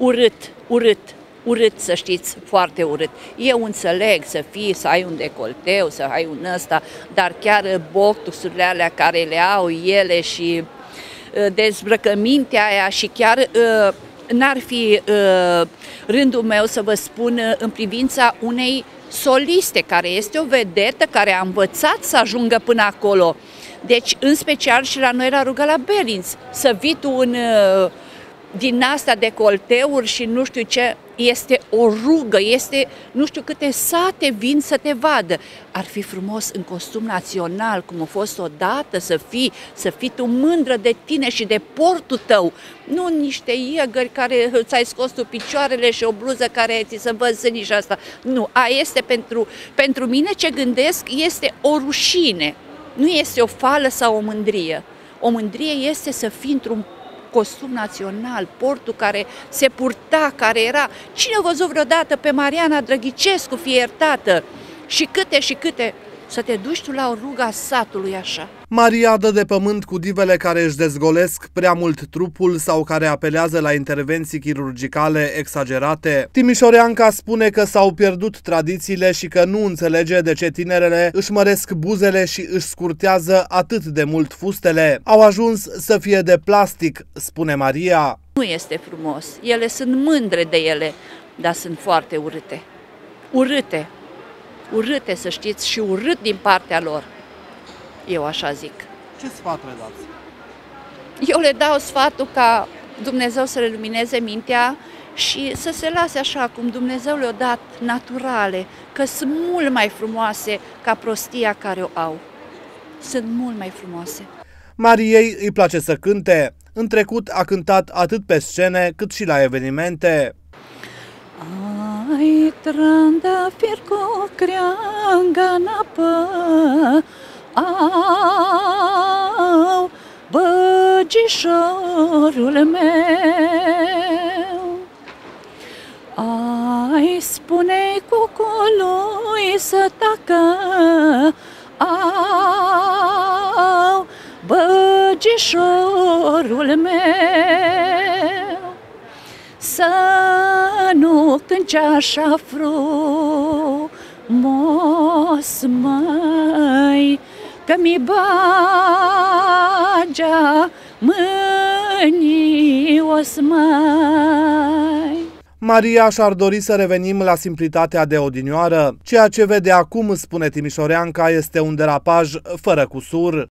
urât, urât. Urât, să știți, foarte urât. Eu înțeleg să ai un decolteu, să ai un ăsta, dar chiar boxurile alea care le au ele și dezbrăcămintea aia și chiar n-ar fi rândul meu să vă spun în privința unei soliste, care este o vedetă, care a învățat să ajungă până acolo. Deci, în special și la noi la Rugă la Belinț, să vii tu din asta decolteuri și nu știu ce, este o rugă, este nu știu câte sate vin să te vadă. Ar fi frumos în costum național, cum a fost odată, să fii tu mândră de tine și de portul tău, nu niște iegări care ți-ai scos tu picioarele și o bluză care ți se văd sânii și asta. Nu, este pentru mine ce gândesc este o rușine, nu este o fală sau o mândrie. O mândrie este să fii într-un costum național, portul care se purta, care era... Cine a văzut vreodată pe Mariana Drăghicescu, fie iertată? Și câte, să te duci tu la o rugă a satului așa. Maria dă de pământ cu divele care își dezgolesc prea mult trupul sau care apelează la intervenții chirurgicale exagerate. Timișoreanca spune că s-au pierdut tradițiile și că nu înțelege de ce tinerele își măresc buzele și își scurtează atât de mult fustele. Au ajuns să fie de plastic, spune Maria. Nu este frumos. Ele sunt mândre de ele, dar sunt foarte urâte. Urâte. Urâte, să știți, și urât din partea lor. Eu așa zic. Ce sfat le dați? Eu le dau sfatul ca Dumnezeu să le lumineze mintea și să se lase așa cum Dumnezeu le-a dat, naturale, că sunt mult mai frumoase ca prostia care o au. Sunt mult mai frumoase. Mariei îi place să cânte. În trecut a cântat atât pe scene cât și la evenimente. Ai trandafir cu creanga în apă, au, băgișorul meu. Ai, spune-i cucului să tacă, au, băgișorul meu. Să nu cânci așa frumos, măi, că mi bagea mânios, măi. Maria și-ar dori să revenim la simplitatea de odinioară. Ceea ce vede acum, spune timișoreanca, este un derapaj fără cusur.